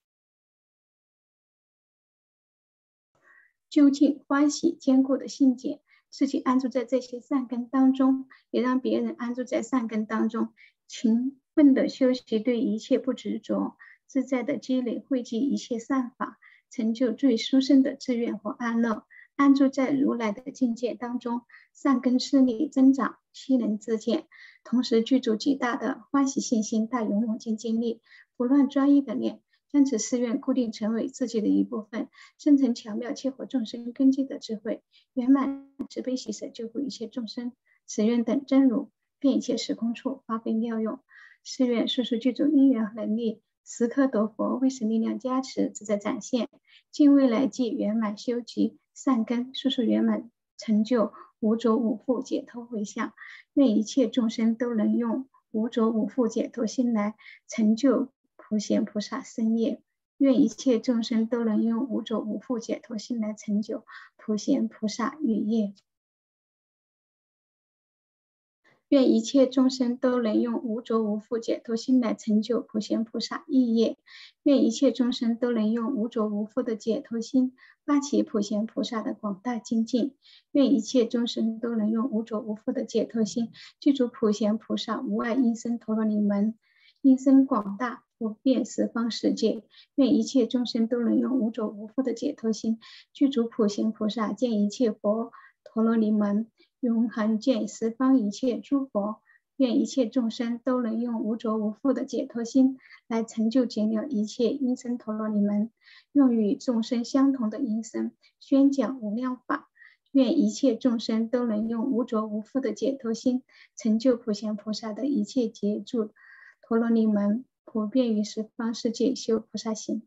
Speaker 7: 究竟欢喜坚固的信解，自己安住在这些善根当中，也让别人安住在善根当中，勤奋的修习，对一切不执着，自在的积累汇集一切善法，成就最殊胜的自愿和安乐，安住在如来的境界当中，善根势力增长，悉能自见，同时具足极大的欢喜信心，大勇猛精进力，不乱专一的念，将此誓愿固定成为自己的一部分，生成巧妙切合众生根基的智慧，圆满慈悲喜舍，救护一切众生。此愿等真如遍一切时空处发挥妙用。誓愿速速具足因缘和能力，时刻得佛威神力量加持，自在展现，尽未来际圆满修集善根，速速圆满成就无着无缚解脱回向。愿一切众生都能用无着无缚解脱心来成就普贤菩萨身业。愿一切众生都能用无着无缚解脱心来成就普贤菩萨语业。 愿一切众生都能用无着无缚解脱心来成就普贤菩萨意业。愿一切众生都能用无着无缚的解脱心发起普贤菩萨的广大精进。愿一切众生都能用无着无缚的解脱心具足普贤菩萨无碍音声陀罗尼门，音声广大普遍十方世界。愿一切众生都能用无着无缚的解脱心具足普贤菩萨见一切佛陀罗尼门，永恒见十方一切诸佛。愿一切众生都能用无着无缚的解脱心来成就解了一切音声陀罗尼门，用与众生相同的音声宣讲无量法。愿一切众生都能用无着无缚的解脱心成就普贤菩萨的一切劫住陀罗尼门，普遍于十方世界修菩萨行。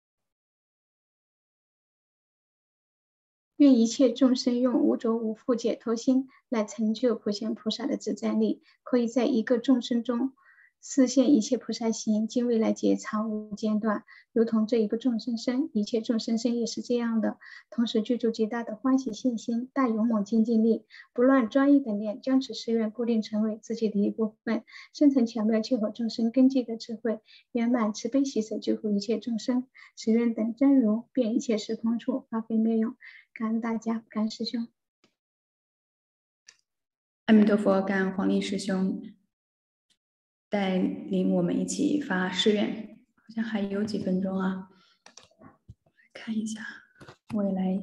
Speaker 7: 愿一切众生用无着无缚解脱心来成就普贤菩萨的自在力，可以在一个众生中实现一切菩萨行，今未来劫常无间断，如同这一个众生身，一切众生身也是这样的。同时具足极大的欢喜信心、大勇猛精进力，不乱专一的念，将此誓愿固定成为自己的一部分，生成巧妙契合众生根基的智慧，圆满慈悲喜舍救护一切众生。此愿等真如遍一切时空处发挥妙用。感恩大家，感恩师兄。
Speaker 4: 阿弥陀佛，感恩黄丽师兄带领我们一起发誓愿，好像还有几分钟啊，看一下，我也来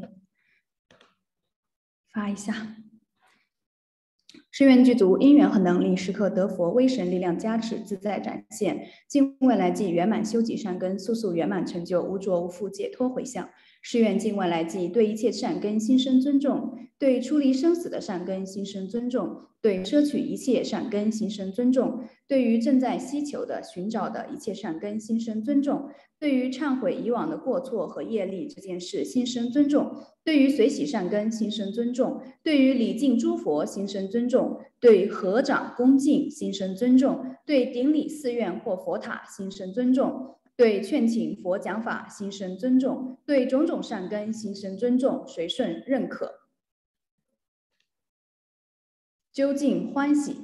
Speaker 4: 发一下。誓愿具足因缘和能力，时刻得佛威神力量加持，自在展现，尽未来际圆满修集善根，速速圆满成就无着无缚解脱回向。誓愿尽未来际对一切善根心生尊重，对出离生死的善根心生尊重，对摄取一切善根心生尊重，对于正在希求的寻找的一切善根心生尊重，对于忏悔以往的过错和业力这件事心生尊重，对于随喜善根心生尊重，对于礼敬诸佛心生尊重，对合掌恭敬心生尊重，对顶礼寺院或佛塔心生尊重，对劝请佛讲法心生尊重，对种种善根心生尊重，随顺认可，究竟欢喜，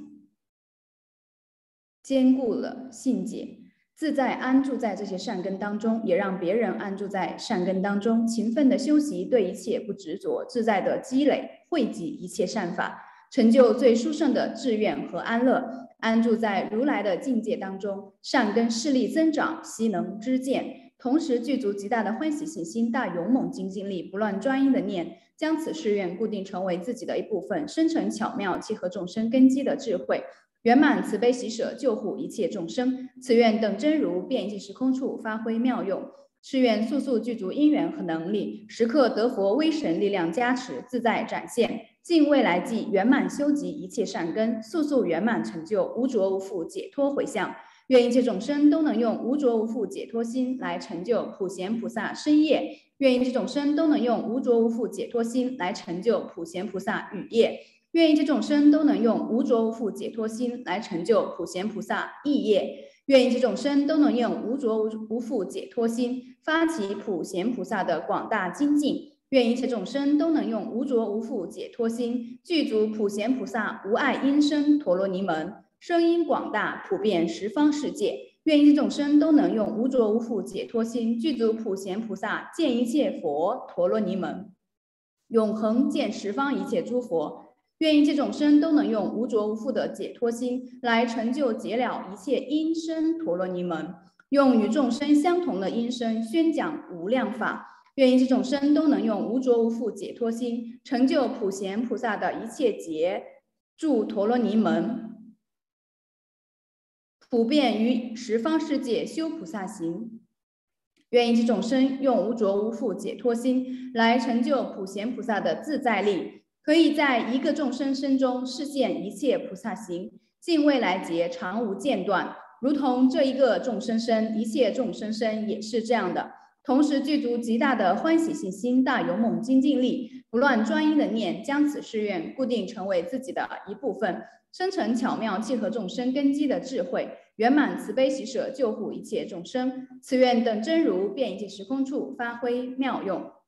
Speaker 4: 坚固了信解，自在安住在这些善根当中，也让别人安住在善根当中，勤奋的修习，对一切不执着，自在的积累汇集一切善法，成就最殊胜的志愿和安乐，安住在如来的境界当中，善根势力增长，悉能知见，同时具足极大的欢喜信心、大勇猛精进力，不乱专一的念，将此誓愿固定成为自己的一部分，生成巧妙契合众生根基的智慧，圆满慈悲喜舍救护一切众生。此愿等真如遍一切时空处发挥妙用，誓愿速速具足因缘和能力，时刻得佛威神力量加持，自在展现，尽未来际圆满修集一切善根，速速圆满成就无着无缚解脱回向。愿一切众生都能用无着无缚解脱心来成就普贤菩萨身业，愿一切众生都能用无着无缚解脱心来成就普贤菩萨语业，愿一切众生都能用无着无缚解脱心来成就普贤菩萨意业，愿一切众生都能用无着无缚解脱心发起普贤菩萨的广大精进，愿一切众生都能用无着无缚解脱心具足普贤菩萨无碍音声陀罗尼门，声音广大普遍十方世界，愿一切众生都能用无着无缚解脱心具足普贤菩萨见一切佛陀罗尼门，永恒见十方一切诸佛，愿一切众生都能用无着无缚的解脱心来成就解了一切音声陀罗尼门，用与众生相同的音声宣讲无量法，愿一切众生都能用无着无缚解脱心成就普贤菩萨的一切劫住陀罗尼门，普遍于十方世界修菩萨行。愿一切众生用无着无缚解脱心来成就普贤菩萨的自在力，可以在一个众生身中实现一切菩萨行，尽未来劫常无间断，如同这一个众生身，一切众生身也是这样的。同时具足极大的欢喜信心、大勇猛精进力，不乱专一的念，将此誓愿固定成为自己的一部分，生成巧妙契合众生根基的智慧，圆满慈悲喜舍救护一切众生。此愿等真如遍一切时空处发挥妙用。